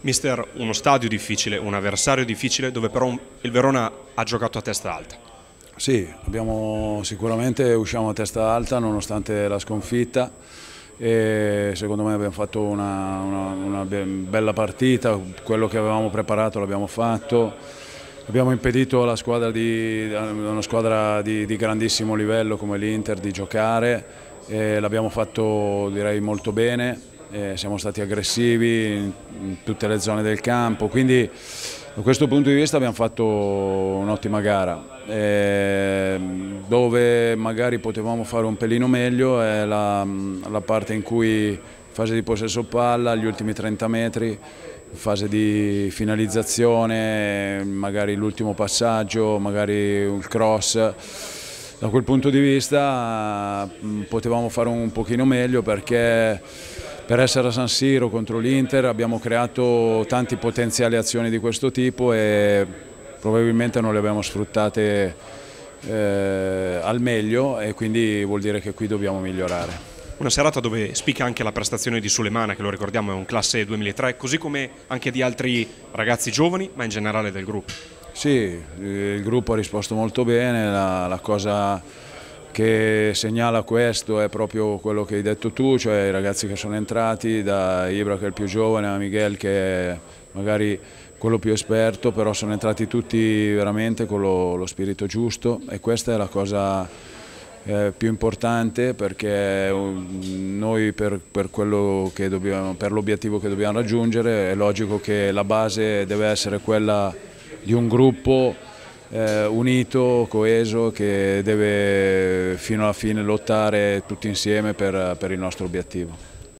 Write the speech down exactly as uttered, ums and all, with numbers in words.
Mister, uno stadio difficile, un avversario difficile, dove però il Verona ha giocato a testa alta. Sì, abbiamo, sicuramente usciamo a testa alta nonostante la sconfitta e secondo me abbiamo fatto una, una, una bella partita, quello che avevamo preparato l'abbiamo fatto, abbiamo impedito alla squadra di, a una squadra di, di grandissimo livello come l'Inter di giocare e l'abbiamo fatto direi molto bene. Eh, siamo stati aggressivi in, in tutte le zone del campo, quindi da questo punto di vista abbiamo fatto un'ottima gara. Eh, dove magari potevamo fare un pelino meglio è la, la parte in cui fase di possesso palla, gli ultimi trenta metri, fase di finalizzazione, magari l'ultimo passaggio, magari il cross. Da quel punto di vista potevamo fare un pochino meglio perché per essere a San Siro contro l'Inter abbiamo creato tanti potenziali azioni di questo tipo e probabilmente non le abbiamo sfruttate eh, al meglio e quindi vuol dire che qui dobbiamo migliorare. Una serata dove spicca anche la prestazione di Sulemana, che lo ricordiamo è un classe duemilatré, così come anche di altri ragazzi giovani, ma in generale del gruppo. Sì, il gruppo ha risposto molto bene, la, la cosa che segnala questo è proprio quello che hai detto tu, cioè i ragazzi che sono entrati, da Ibra che è il più giovane a Miguel che è magari quello più esperto, però sono entrati tutti veramente con lo, lo spirito giusto e questa è la cosa eh, più importante perché noi per, per, quello che dobbiamo, per l'obiettivo che dobbiamo raggiungere è logico che la base deve essere quella di un gruppo Eh, unito, coeso, che deve fino alla fine lottare tutti insieme per, per il nostro obiettivo.